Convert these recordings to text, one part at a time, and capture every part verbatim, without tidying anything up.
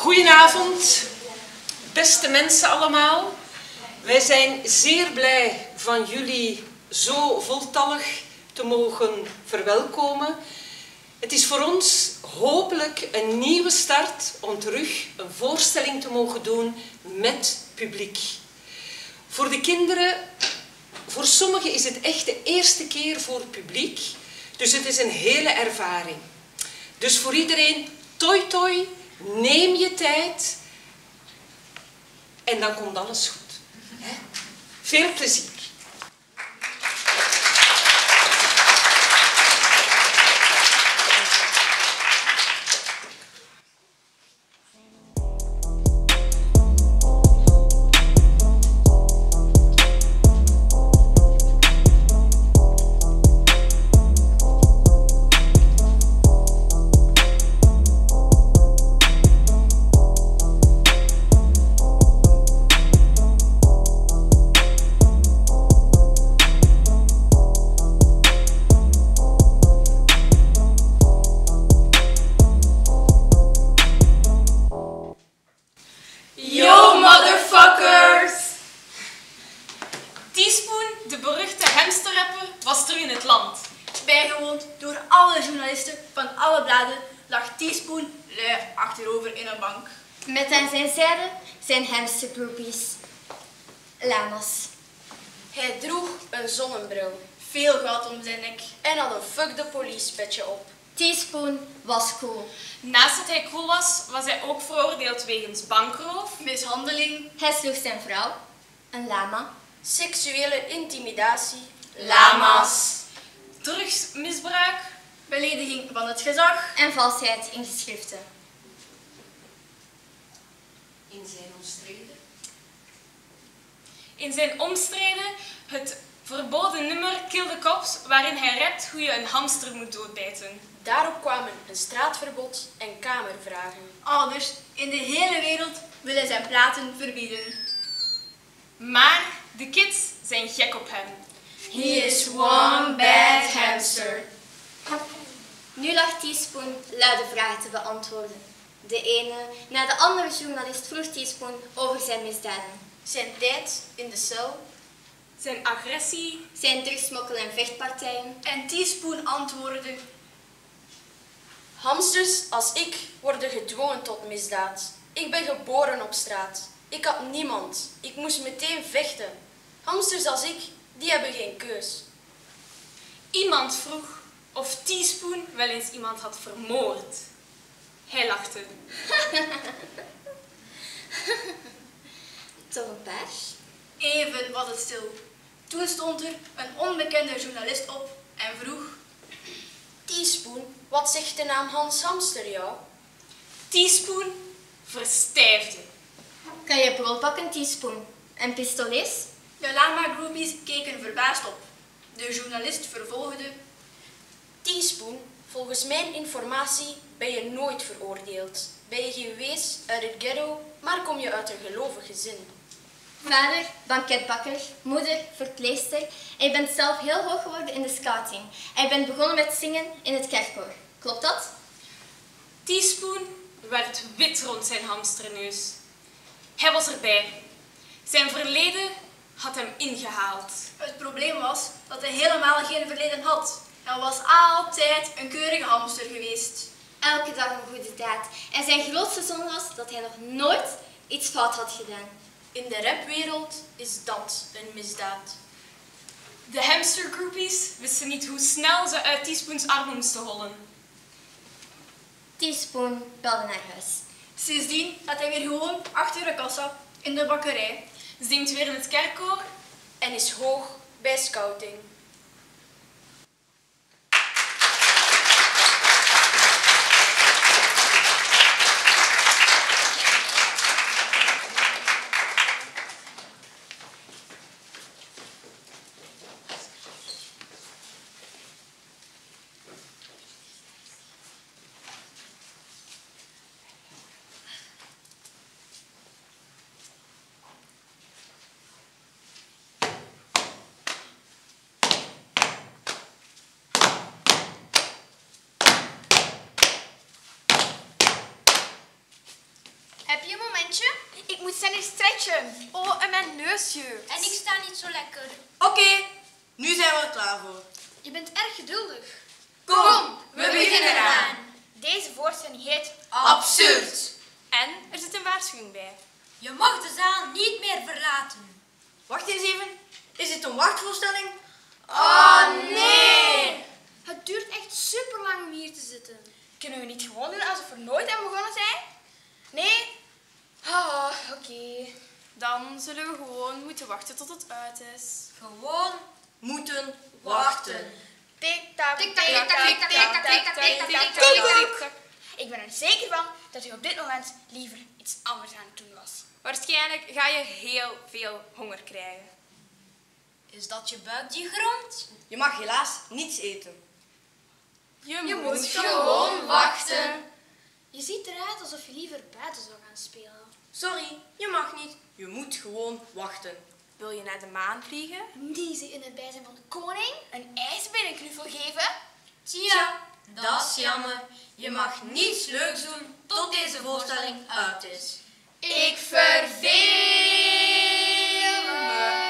Goedenavond, beste mensen allemaal. Wij zijn zeer blij van jullie zo voltallig te mogen verwelkomen. Het is voor ons hopelijk een nieuwe start om terug een voorstelling te mogen doen met publiek. Voor de kinderen, voor sommigen is het echt de eerste keer voor het publiek, dus het is een hele ervaring. Dus voor iedereen, toi toi, neem je tijd en dan komt alles goed. Veel plezier. Met aan zijn zijde zijn hamstergroupies, lama's. Hij droeg een zonnebril, veel goud om zijn nek en had een fuck the police petje op. Teaspoon was cool. Naast dat hij cool was, was hij ook veroordeeld wegens bankroof, mishandeling, hij sloeg zijn vrouw, een lama, seksuele intimidatie, lama's, drugsmisbruik, belediging van het gezag en valsheid in geschriften. In zijn omstreden? In zijn omstreden het verboden nummer Kill the Cops, waarin hij rapt hoe je een hamster moet doodbijten. Daarop kwamen een straatverbod en kamervragen. Ouders in de hele wereld willen zijn platen verbieden. Maar de kids zijn gek op hem. He is one bad hamster. Nu lag Teaspoon luide vragen te beantwoorden. De ene na de andere journalist vroeg Teaspoon over zijn misdaden. Zijn tijd in de cel. Zijn agressie. Zijn drugsmokkel- en vechtpartijen. En Teaspoon antwoordde: hamsters als ik worden gedwongen tot misdaad. Ik ben geboren op straat. Ik had niemand. Ik moest meteen vechten. Hamsters als ik, die hebben geen keus. Iemand vroeg of Teaspoon wel eens iemand had vermoord. Hij lachte. Toch een paar? Even was het stil. Toen stond er een onbekende journalist op en vroeg: Teaspoon, wat zegt de naam Hans Hamster jou? Teaspoon verstijfde. Kan je brood pakken, Teaspoon? En pistolets? De lama-groupies keken verbaasd op. De journalist vervolgde: Teaspoon, volgens mijn informatie ben je nooit veroordeeld. Ben je geen wees uit het ghetto, maar kom je uit een gelovig gezin. Vader, banketbakker, moeder, verpleegster. En je bent zelf heel hoog geworden in de scouting. En je bent begonnen met zingen in het kerkkoor. Klopt dat? Teaspoon werd wit rond zijn hamsterneus. Hij was erbij. Zijn verleden had hem ingehaald. Het probleem was dat hij helemaal geen verleden had. Hij was altijd een keurige hamster geweest. Elke dag een goede daad. En zijn grootste zonde was dat hij nog nooit iets fout had gedaan. In de rapwereld is dat een misdaad. De hamstergroupies wisten niet hoe snel ze uit Teaspoons armen moesten hollen. Teaspoon belde naar huis. Sindsdien staat hij weer gewoon achter de kassa in de bakkerij. Zingt weer in het kerkkoor en is hoog bij scouting. Ik moet zijn stretchen. Oh, en mijn neus jeukt. En ik sta niet zo lekker. Oké, okay, nu zijn we er klaar voor. Je bent erg geduldig. Kom, we beginnen eraan. Deze voorstelling heet Absurd. En er zit een waarschuwing bij. Je mag de zaal niet meer verlaten. Wacht eens even, is dit een wachtvoorstelling? Oh nee! Het duurt echt super lang om hier te zitten. Kunnen we niet gewoon doen alsof we nooit aan begonnen zijn? Nee? Ah, oké. Okay. Dan zullen we gewoon moeten wachten tot het uit is. Gewoon moeten wachten. Tik-tak, Tik-tak, tik-tak, tik-tak, tik-tak, tik-tak, tik-tak, tik-tak, tik-tak, tik-tak. tik-tak. Ik ben er zeker van dat u op dit moment liever iets anders aan het doen was. Waarschijnlijk ga je heel veel honger krijgen. Is dat je buik die gromt? Je mag helaas niets eten. Je, Je moet, moet gewoon wachten. Je ziet eruit alsof je liever buiten zou gaan spelen. Sorry, je mag niet. Je moet gewoon wachten. Wil je naar de maan vliegen? Niezen in het bijzijn van de koning? Een ijsberenknuffel geven? Tja, dat is jammer. Je mag niets leuks doen tot deze voorstelling uit is. Ik verveel me.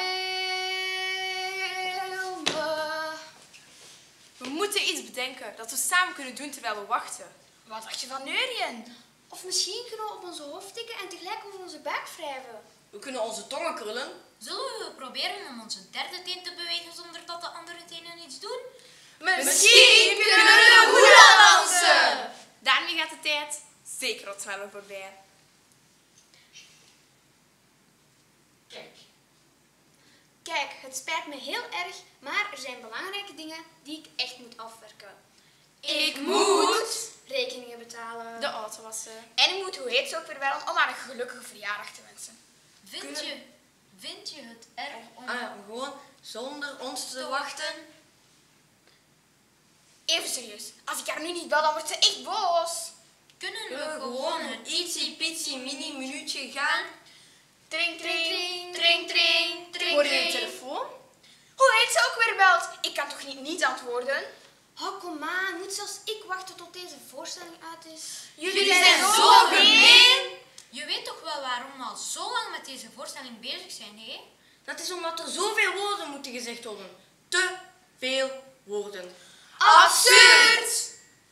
We moeten iets bedenken dat we samen kunnen doen terwijl we wachten. Wat dacht je van neurien? Of misschien kunnen we op onze hoofd tikken en tegelijk over onze buik wrijven. We kunnen onze tongen krullen. Zullen we proberen om onze derde teen te bewegen zonder dat de andere tenen iets doen? Misschien kunnen we de hula dansen. Daarmee gaat de tijd zeker wat sneller voorbij. Kijk, Kijk, het spijt me heel erg, maar er zijn belangrijke dingen die ik echt moet afwerken. Ik moet rekeningen betalen. de auto wassen. En ik moet hoe heet ze ook weer wel om haar een gelukkige verjaardag te wensen. Vind je, vind je het erg om... Ah, ja, gewoon zonder ons te wachten. Even serieus, als ik haar nu niet bel, dan wordt ze echt boos. Kunnen Kunnen we gewoon een ietsie pitsie mini minuutje gaan? Tring, tring, tring, tring, tring, Hoor je de tring. telefoon? Hoe heet ze ook weer belt? Ik kan toch niet niet antwoorden? Oh, kom aan. Moet zelfs ik wachten tot deze voorstelling uit is? Jullie zijn zo gemeen. Je weet toch wel waarom we al zo lang met deze voorstelling bezig zijn, hè? Dat is omdat er zoveel woorden moeten gezegd worden. Te veel woorden. Absurd!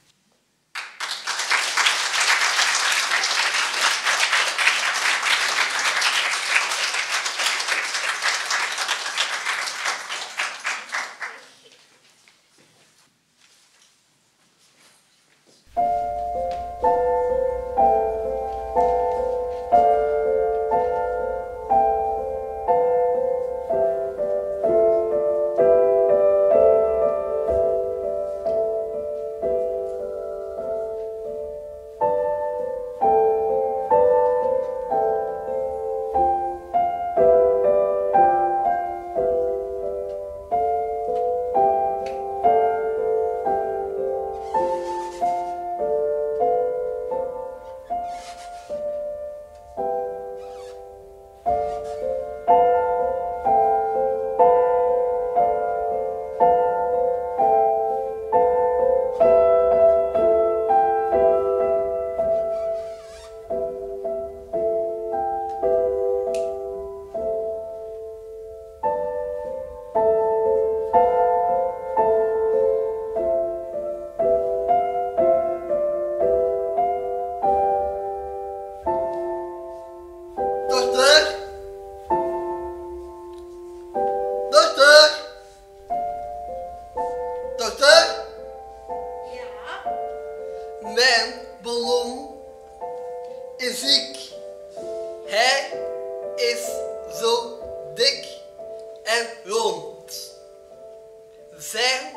Zijn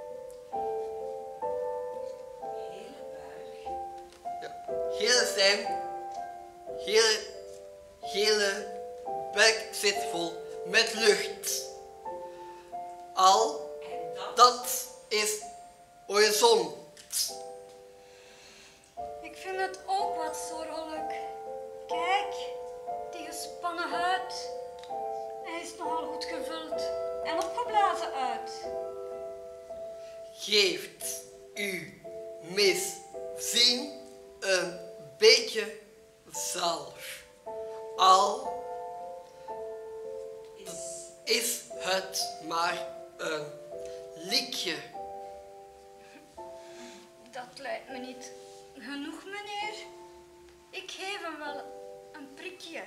ja, hele zijn hele, hele bek zit vol met lucht. Al dat is horizon. Ik vind het ook wat zorgelijk. Kijk, die gespannen huid. Hij is nogal goed gevuld en opgeblazen uit. Geeft u misschien een beetje zalf Al is het maar een liedje. Dat lijkt me niet genoeg, meneer. Ik geef hem wel een prikje.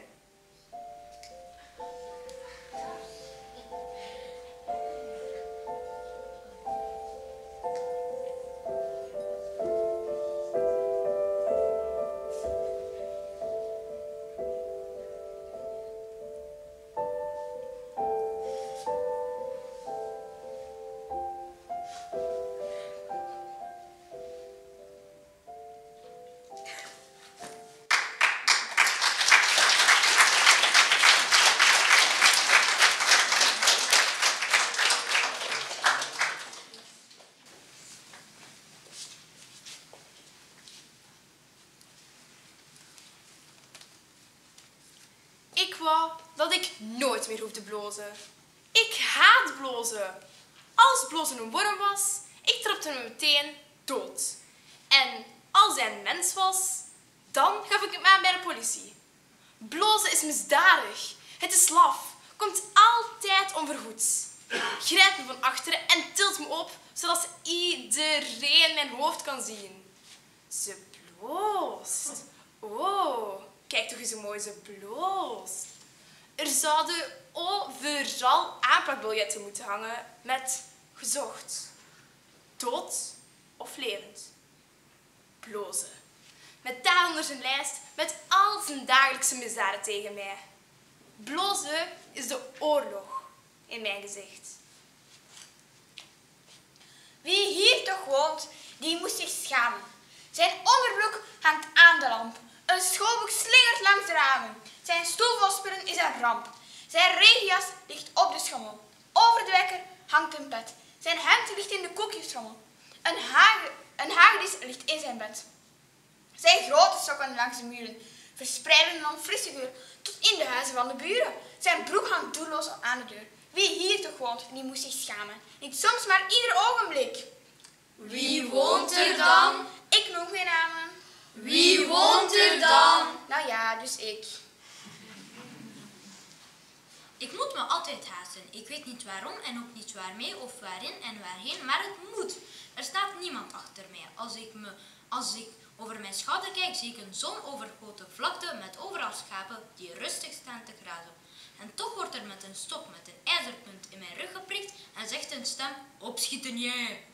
Ik wou dat ik nooit meer hoefde blozen. Ik haat blozen. Als blozen een worm was, ik trapte hem meteen dood. En als hij een mens was, dan gaf ik hem aan bij de politie. Blozen is misdadig. Het is laf. Komt altijd onvergoeds. Grijpt me van achteren en tilt me op, zodat iedereen mijn hoofd kan zien. Ze bloost. Oh, kijk toch eens hoe mooi ze bloost. Er zouden overal aanplakbiljetten moeten hangen met gezocht. Dood of levend. Blozen. Met daaronder zijn lijst met al zijn dagelijkse misdaden tegen mij. Blozen is de oorlog in mijn gezicht. Wie hier toch woont, die moest zich schamen. Zijn onderbroek hangt aan de lamp. Een schoolboek slingert langs de ramen. Zijn stoel vol spullen is een ramp. Zijn regenjas ligt op de schommel. Over de wekker hangt een pet. Zijn hemd ligt in de koekjestrommel. Een, hage, een hagedis ligt in zijn bed. Zijn grote sokken langs de muren verspreiden een frisse geur tot in de huizen van de buren. Zijn broek hangt doelloos aan de deur. Wie hier toch woont, die moest zich schamen. Niet soms, maar ieder ogenblik. Wie woont er dan? Ik noem geen namen. Wie woont er dan? Nou ja, dus ik. Ik moet me altijd haasten. Ik weet niet waarom en ook niet waarmee of waarin en waarheen, maar het moet. Er staat niemand achter mij. Als ik, me, als ik over mijn schouder kijk, zie ik een zonovergoten vlakte met overal schapen die rustig staan te grazen. En toch wordt er met een stok met een ijzerpunt in mijn rug geprikt en zegt een stem, opschieten jij.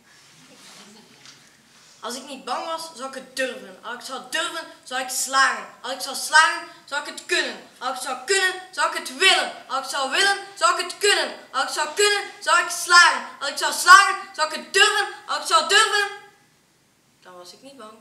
Als ik niet bang was, zou ik het durven. Als ik zou durven, zou ik slagen. Als ik zou slagen, zou ik het kunnen. Als ik zou kunnen, zou ik het willen. Als ik zou willen, zou ik het kunnen. Als ik zou kunnen, zou ik slagen. Als ik zou slagen, zou ik het durven. Als ik zou durven, dan was ik niet bang.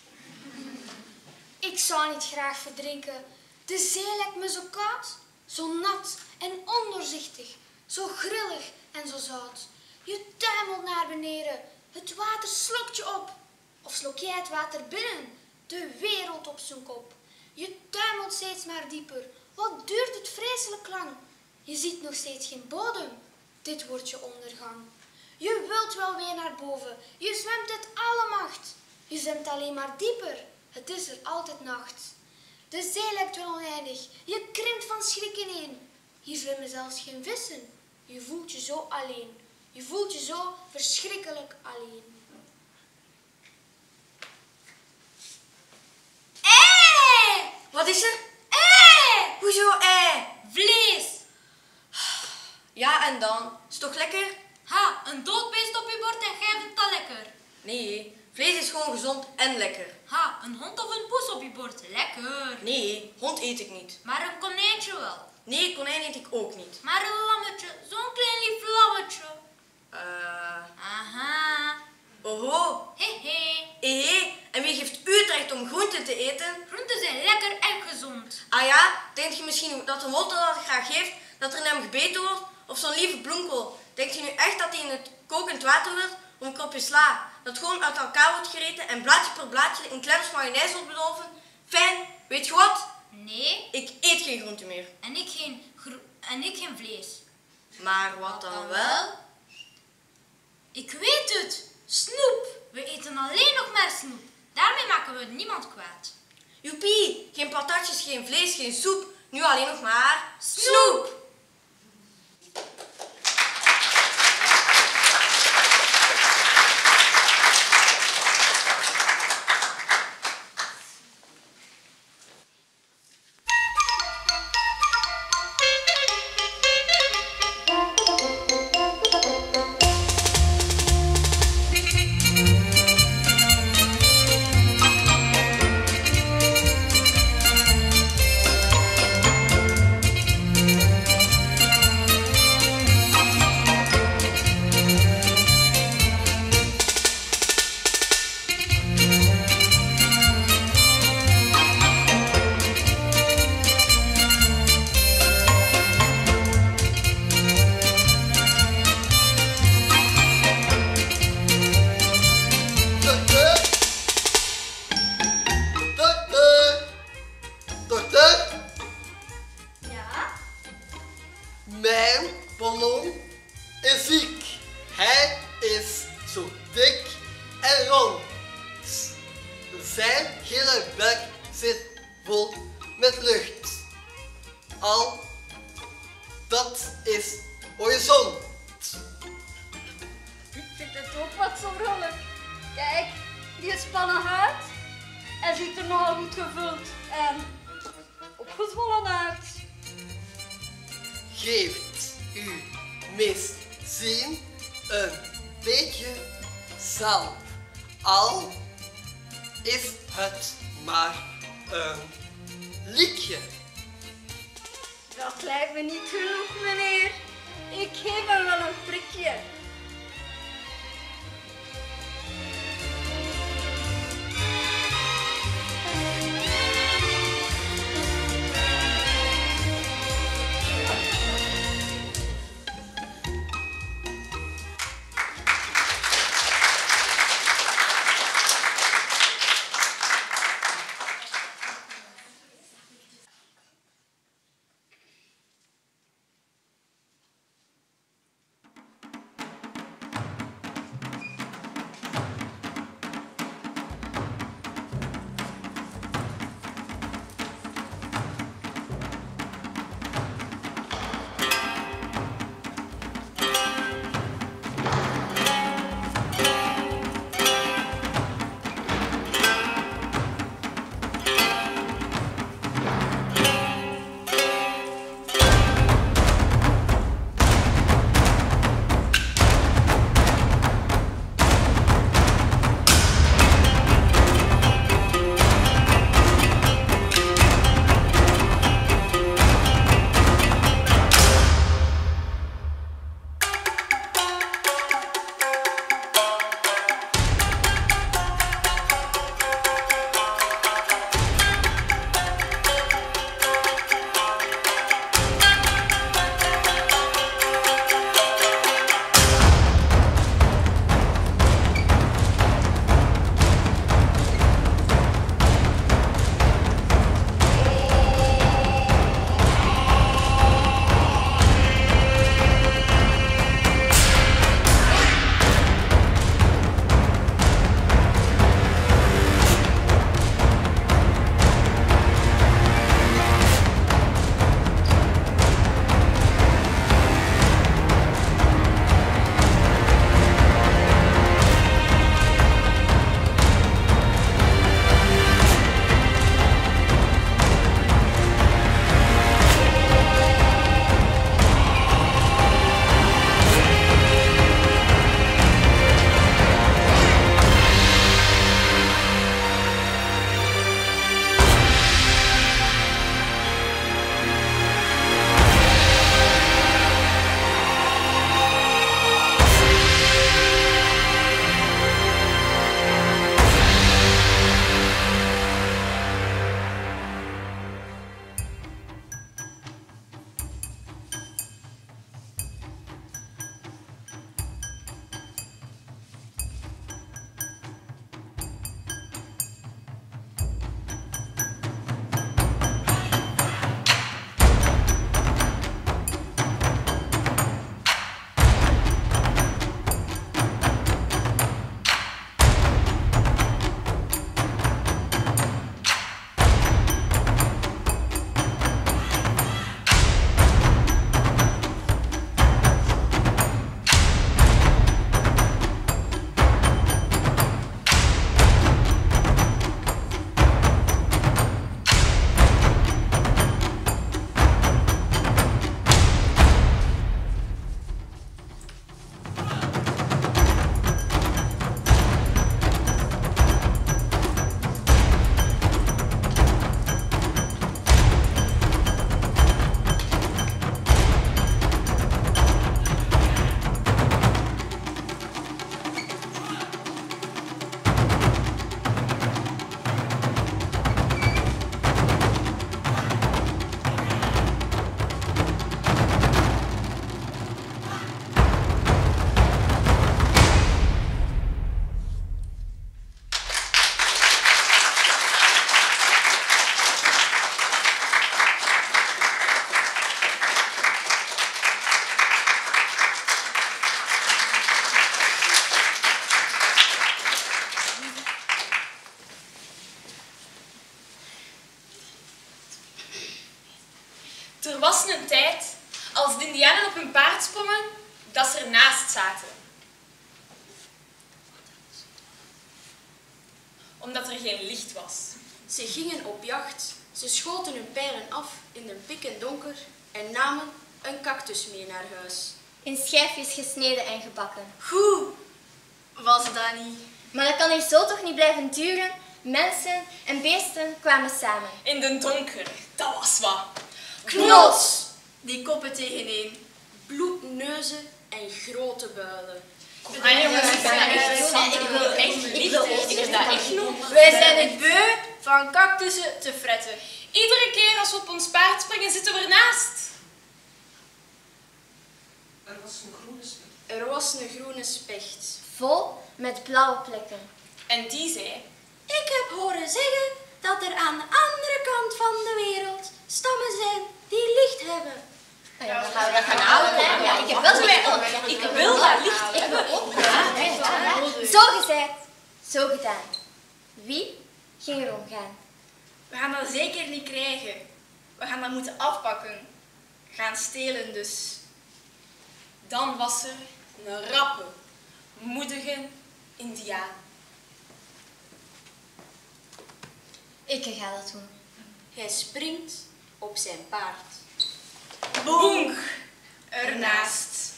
Ik zou niet graag verdrinken. De zee lijkt me zo koud, zo nat en ondoorzichtig, zo grillig en zo zout. Je tuimelt naar beneden, het water slokt je op. Of slok jij het water binnen, de wereld op zijn kop. Je tuimelt steeds maar dieper, wat duurt het vreselijk lang. Je ziet nog steeds geen bodem, dit wordt je ondergang. Je wilt wel weer naar boven, je zwemt uit alle macht. Je zwemt alleen maar dieper, het is er altijd nacht. De zee lijkt wel oneindig, je krimpt van schrik ineen. Hier zwemmen zelfs geen vissen, je voelt je zo alleen. Je voelt je zo verschrikkelijk alleen. Eh! Wat is er? Eh! Hoezo eh? Vlees! Ja, en dan? Is het toch lekker? Ha, een dood beest op je bord en jij vindt dat lekker. Nee, vlees is gewoon gezond en lekker. Ha, een hond of een poes op je bord, lekker. Nee, hond eet ik niet. Maar een konijntje wel. Nee, konijn eet ik ook niet. Maar een lammetje, zo'n klein lief lammetje. Eh... Aha. Oho. Hehe. Ehe, en wie geeft u het recht om groenten te eten? Groenten zijn lekker en gezond. Ah ja, denk je misschien dat een hond dat graag heeft, dat er in hem gebeten wordt? Of zo'n lieve bloemkool? Denkt je nu echt dat hij in het kokend water wil om een kopje sla? Dat gewoon uit elkaar wordt gereten en blaadje per blaadje in klems mayonaise wordt bedolven? Fijn, weet je wat? Nee. Ik eet geen groente meer. En ik geen, gro- en ik geen vlees. Maar wat dan wel? Ik weet het. Snoep. We eten alleen nog maar snoep. Daarmee maken we niemand kwaad. Joepie, geen patatjes, geen vlees, geen soep. Nu alleen nog maar snoep. Mijn ballon is ziek. Hij is zo dik en rond. Zijn gele bek zit vol met lucht. Al dat is horizon. Ik vind het ook wat zo rollig. Kijk, die gespannen huid. Hij ziet er nogal goed gevuld en opgezwollen uit. Geeft u misschien een beetje zelf, al is het maar een liedje. Dat lijkt me niet genoeg, meneer. Ik geef hem wel een prikje. Er was een tijd, als de indianen op hun paard sprongen, dat ze ernaast zaten. Omdat er geen licht was. Ze gingen op jacht, ze schoten hun pijlen af in de pik en donker en namen een cactus mee naar huis. In schijfjes gesneden en gebakken. Goed, was dat niet? Maar dat kan hier zo toch niet blijven duren? Mensen en beesten kwamen samen. In de donker, dat was wat. Knots! Die koppen tegeneen. Bloedneuzen en grote builen. Ah, jongens, ik ben dat echt Ik wil echt Ik wil ik heb dat echt nog. Wij zijn het beu van cactussen te fretten. Iedere keer als we op ons paard springen, zitten we ernaast. Er was een groene specht. Er was een groene specht. Vol met blauwe plekken. En die zei, Ik heb horen zeggen dat er aan de andere kant van de wereld stammen zijn die licht hebben. Ja, we gaan, we gaan halen. Ja, ik heb wel licht. ik wil dat licht. Ik wil ook. Zo gezegd, zo gedaan. Wie ging er omgaan? We gaan dat zeker niet krijgen. We gaan dat moeten afpakken. Gaan stelen dus. Dan was er een rappe, moedige indiaan. Ik ga dat doen. Hij springt op zijn paard. Boenk! Ernaast.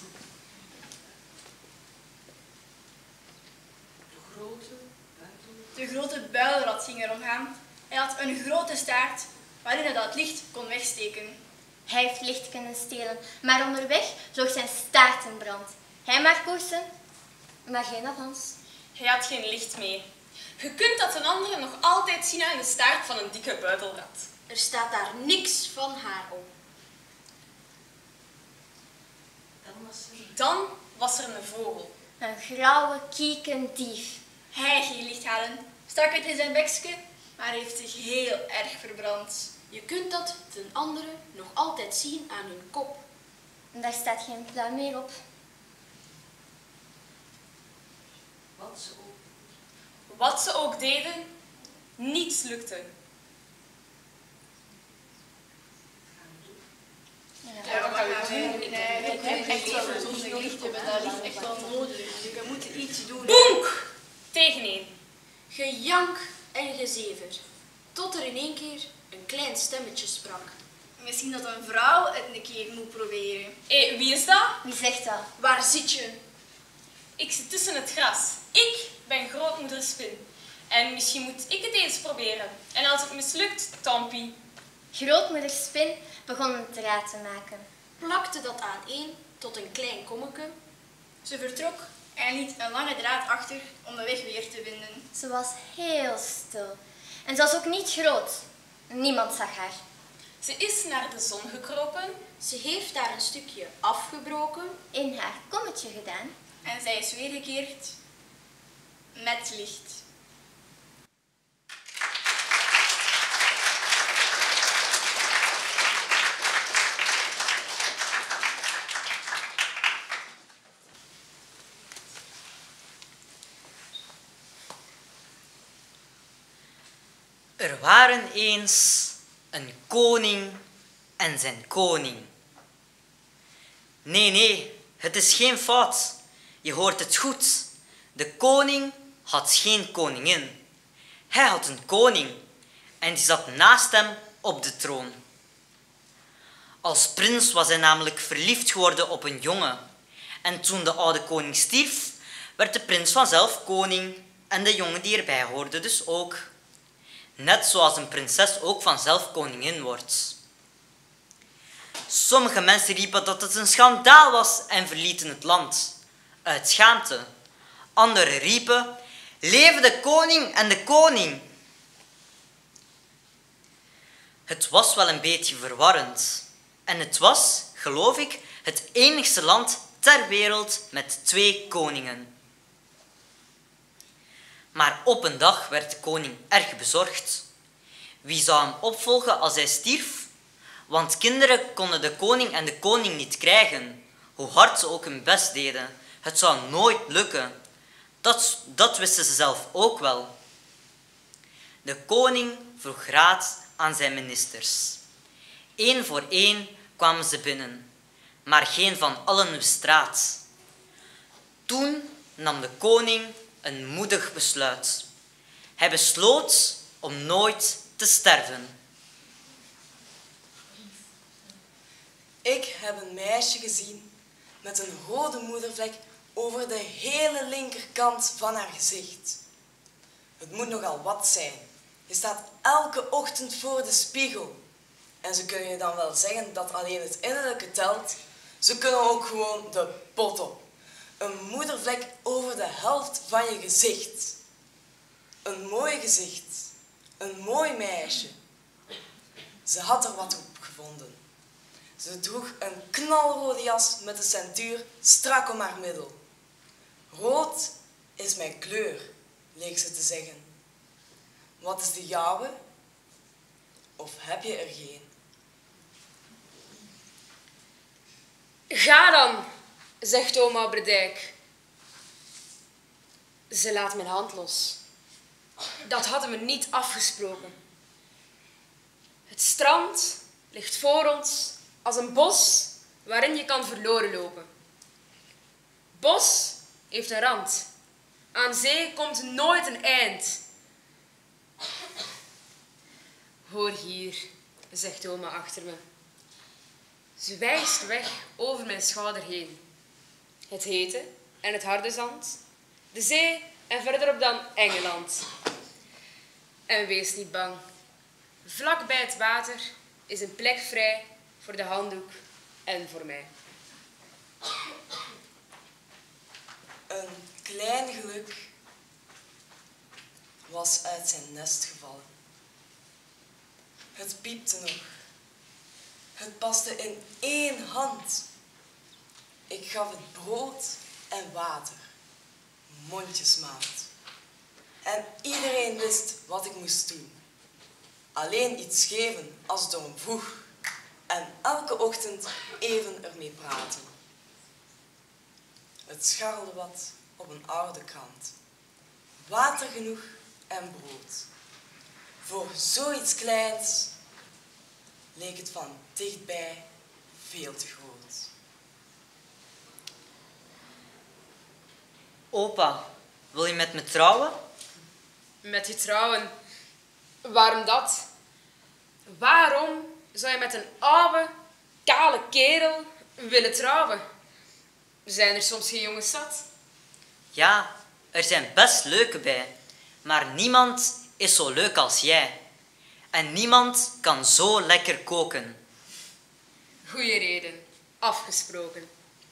De grote buiten. De grote builenrat ging er omgaan. Hij had een grote staart waarin hij dat licht kon wegsteken. Hij heeft licht kunnen stelen, maar onderweg vloog zijn staart in brand. Hij maakt koersen, maar geen avans. Hij had geen licht mee. Je kunt dat een andere nog altijd zien aan de staart van een dikke buidelrat. Er staat daar niks van haar op. Dan was er Dan was er een vogel. Een grauwe, kiekende dief. Hij ging licht halen, stak het in zijn bekske, maar heeft zich heel erg verbrand. Je kunt dat ten andere nog altijd zien aan hun kop. En daar staat geen pluim meer op. wat ze ook. Wat ze ook deden, niets lukte. Ja, wat gaan we doen? Nee, ik heb echt wel een zonnig licht hebben, dat ligt echt wel nodig. Dus we moeten iets doen. Boenk! Tegeneen. Gejank en gezever. Tot er in één keer een klein stemmetje sprak. Misschien dat een vrouw het een keer moet proberen. Hé, wie is dat? Wie zegt dat? Waar zit je? Ik zit tussen het gras. Ik ben grootmoeder Spin. En misschien moet ik het eens proberen. En als het mislukt, tampie. Grootmoeder Spin begon een draad te maken. Plakte dat aan één tot een klein kommeke. Ze vertrok en liet een lange draad achter om de weg weer te vinden. Ze was heel stil. En ze was ook niet groot. Niemand zag haar. Ze is naar de zon gekropen. Ze heeft daar een stukje afgebroken. In haar kommetje gedaan. En zij is weergekeerd met licht. Er waren eens een koning en zijn koning. Nee, nee, het is geen fout. Je hoort het goed. De koning had geen koningin. Hij had een koning en die zat naast hem op de troon. Als prins was hij namelijk verliefd geworden op een jongen. En toen de oude koning stierf, werd de prins vanzelf koning en de jongen die erbij hoorde dus ook. Net zoals een prinses ook vanzelf koningin wordt. Sommige mensen riepen dat het een schandaal was en verlieten het land. Uit schaamte. Anderen riepen, leven de koning en de koning. Het was wel een beetje verwarrend. En het was, geloof ik, het enigste land ter wereld met twee koningen. Maar op een dag werd de koning erg bezorgd. Wie zou hem opvolgen als hij stierf? Want kinderen konden de koning en de koning niet krijgen, hoe hard ze ook hun best deden. Het zou nooit lukken. Dat, dat wisten ze zelf ook wel. De koning vroeg raad aan zijn ministers. Eén voor één kwamen ze binnen, maar geen van allen wist straat. Toen nam de koning een moedig besluit. Hij besloot om nooit te sterven. Ik heb een meisje gezien met een rode moedervlek over de hele linkerkant van haar gezicht. Het moet nogal wat zijn. Je staat elke ochtend voor de spiegel. En ze kunnen je dan wel zeggen dat alleen het innerlijke telt. Ze kunnen ook gewoon de pot op. Een moedervlek over de helft van je gezicht. Een mooi gezicht. Een mooi meisje. Ze had er wat op gevonden. Ze droeg een knalrode jas met een centuur strak om haar middel. Rood is mijn kleur, leek ze te zeggen. Wat is de jouwe? Of heb je er geen? Ga dan, zegt oma Berdijk. Ze laat mijn hand los. Dat hadden we niet afgesproken. Het strand ligt voor ons als een bos waarin je kan verloren lopen. Bos heeft een rand. Aan zee komt nooit een eind. Hoor hier, zegt oma achter me. Ze wijst weg over mijn schouder heen. Het hete en het harde zand, de zee en verderop dan Engeland. En wees niet bang. Vlak bij het water is een plek vrij voor de handdoek en voor mij. Een klein geluk was uit zijn nest gevallen. Het piepte nog. Het paste in één hand. Ik gaf het brood en water, mondjesmaat. En iedereen wist wat ik moest doen. Alleen iets geven als het om vroeg. En elke ochtend even ermee praten. Het scharrelde wat op een oude krant. Water genoeg en brood. Voor zoiets kleins leek het van dichtbij veel te groot. Opa, wil je met me trouwen? Met je trouwen? Waarom dat? Waarom zou je met een oude, kale kerel willen trouwen? Zijn er soms geen jongens zat? Ja, er zijn best leuke bij, maar niemand is zo leuk als jij. En niemand kan zo lekker koken. Goeie reden. Afgesproken.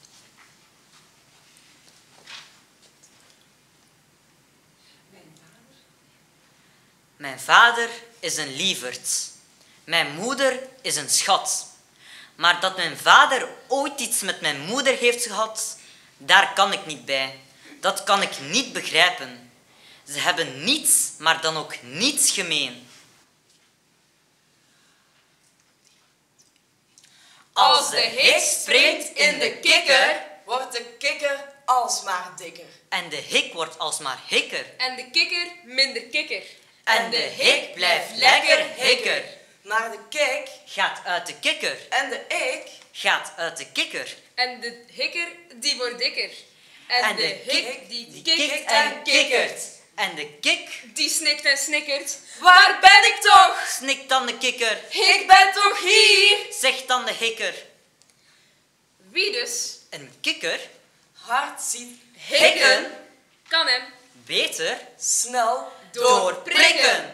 Mijn vader is een lieverd. Mijn moeder is een schat. Maar dat mijn vader ooit iets met mijn moeder heeft gehad, daar kan ik niet bij. Dat kan ik niet begrijpen. Ze hebben niets, maar dan ook niets gemeen. Als de hik springt in de kikker, wordt de kikker alsmaar dikker. En de hik wordt alsmaar hikker. En de kikker minder kikker. En de hik blijft lekker hikker. Maar de kik gaat uit de kikker. En de ik gaat uit de kikker. En de hikker die wordt dikker. En, en de, de hik die, die kikt en kikkert. En de kik die snikt en snikkert. Waar ben ik toch? Snikt dan de kikker. Ik ben toch hier? Zegt dan de hikker. Wie dus een kikker hard ziet hikken, kan hem beter snel doorprikken.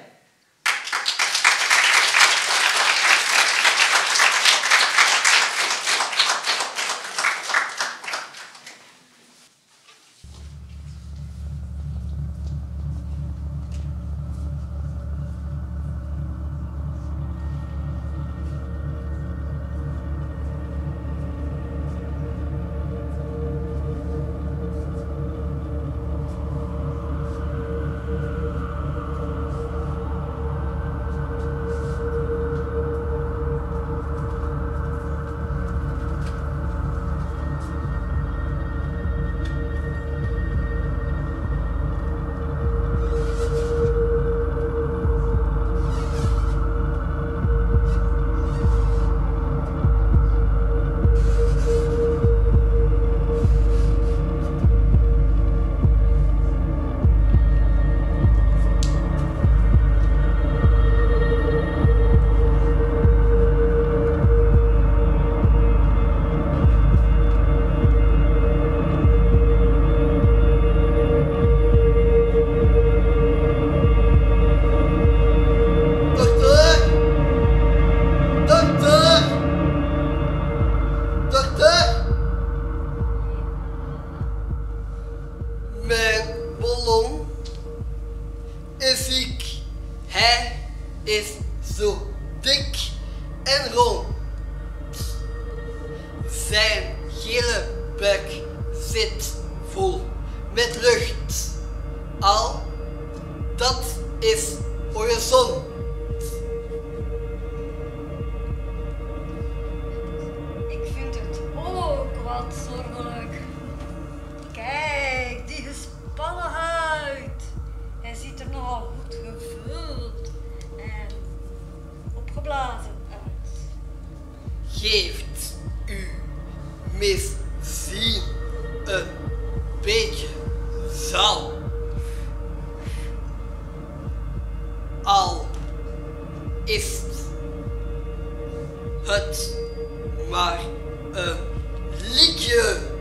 zo dik en rond. Zijn gele buik zit vol met lucht. Al dat is horizon. Ik vind het ook wat zorgelijk. Kijk, die gespannen huid. Hij ziet er nogal goed gevuld en opgeblazen uit. Geeft u misschien een beetje zalm. Al is het maar een liedje.